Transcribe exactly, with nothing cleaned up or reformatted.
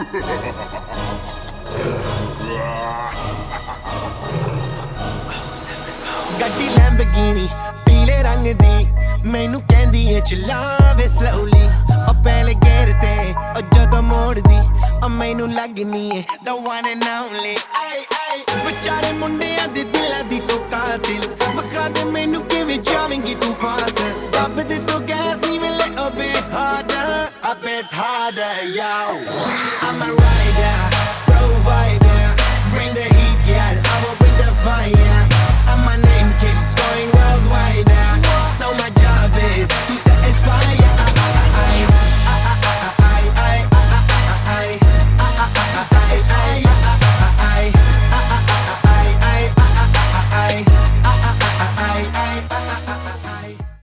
ਗੱਡੀ ਲੈਂਬਰਗਿਨੀ ਪੀਲੇ ਰੰਗ ਦੀ ਮੈਨੂੰ ਕਹਿੰਦੀ ਏ ਚਲਾਵੇ slowly ਉਹ ਪਹਿਲੇ ਗੇਰ ਤੇ ਉਹ ਜਦੋਂ ਮੋੜਦੀ ਉਹ ਮੈਨੂੰ ਲੱਗਨੀ ਏ the one and only ay ay ਵਿਚਾਰੇ ਮੁੰਡਿਆਂ ਦੇ ਦਿਲਾਂ ਦੀ ਤੂੰ ਕਾਤਿਲ ਬਖਾ ਦੇ ਮੈਨੂੰ ਕਿਵੇਂ ਜਾਵੇਂਗੀ ਤੂੰ ਫਾਸਟ ਦੱਬ ਦੇ ਤੂੰ ਗੈਸ ਨਹੀਂ ਮਿਲੇ a bit harder a bit harder yo I'm a